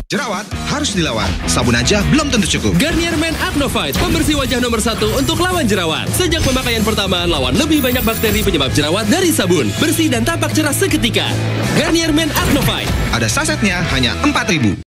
Jerawat harus dilawan. Sabun aja belum tentu cukup. Garnier Men Acno Fight, pembersih wajah nomor 1 untuk lawan jerawat. Sejak pemakaian pertama, lawan lebih banyak bakteri penyebab jerawat dari sabun. Bersih dan tampak cerah seketika. Garnier Men Acno Fight. Ada sasetnya hanya 4.000.